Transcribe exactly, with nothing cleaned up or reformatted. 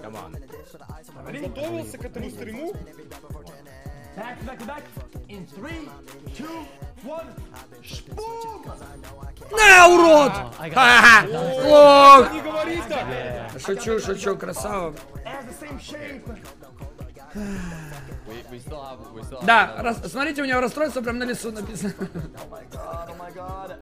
Готовился к этому стриму? На, урод! Лох! Не говори так! Шучу, шучу, красава. Да, раз, смотрите, у него расстройство прям на лесу написано.